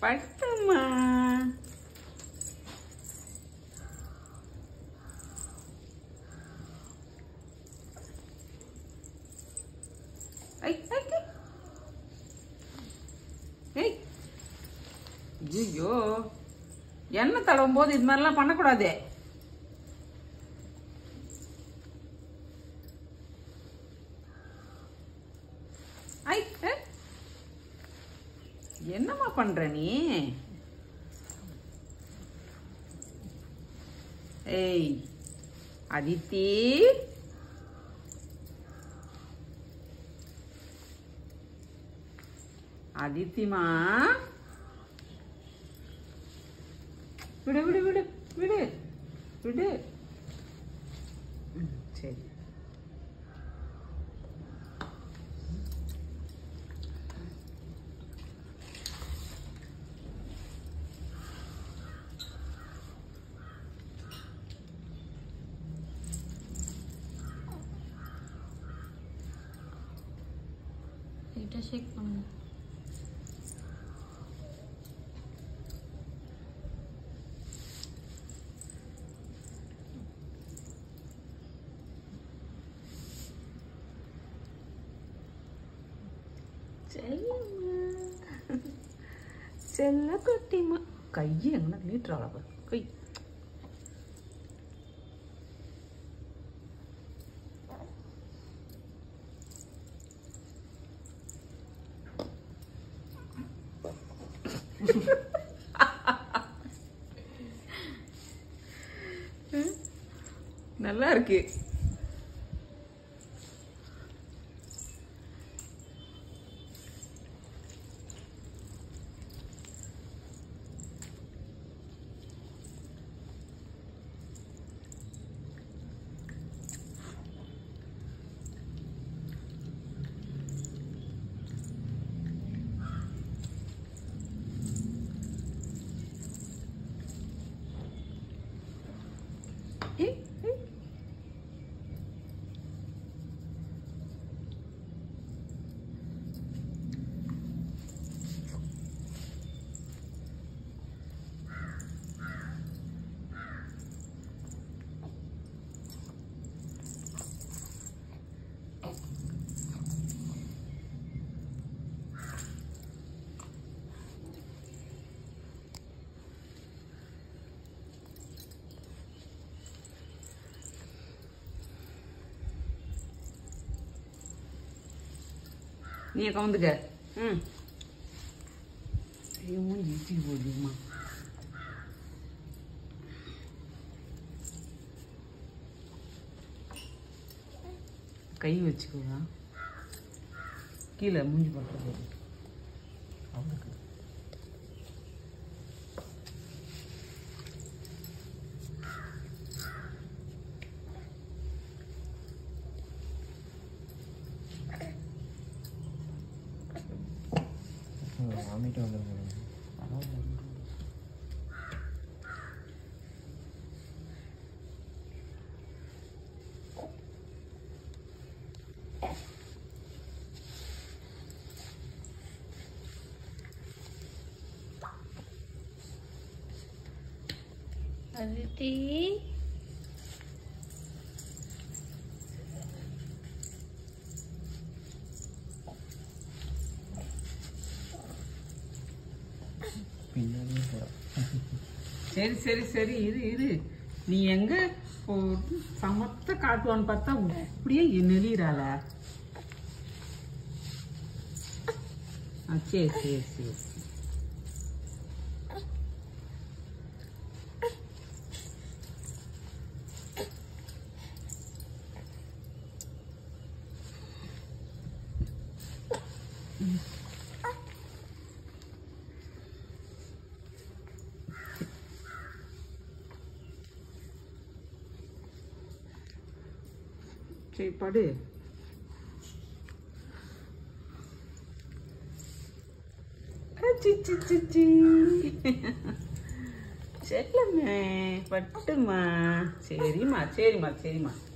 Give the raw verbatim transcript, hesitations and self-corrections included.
பட்டுமா. ஐயோ, எண்ணெய் தடவும் போது இது மாதிரிலாம் பண்ணக்கூடாது. என்னம்மா பண்ற நீ? ஏய் அதித்தி, அதித்திமா, விடு விடு விடு விடு விடு. சரி, லைட்டா ஷேக் பண்ணுங்க. செல்ல குட்டிமா, கையை எங்கன்னா நீட்டுறாள கை. நல்லா இருக்கு. நீ கவுந்துக்க. ம், ஈட்டி போடுமா. கை வச்சுக்கோங்க, கீழே மூஞ்சி பண்றது. அவனுக்கு வாமிட்டு வந்துடும். அதித்தி, சரி சரி சரி, இரு இரு. நீ எங்க சமத்த காட்டுவான்னு பார்த்தா அப்படியே நெளிறாள. சரி சரி சரி. சரி படு. செல்லமே பட்டுமா. சரிம்மா சரிம்மா சரிம்மா.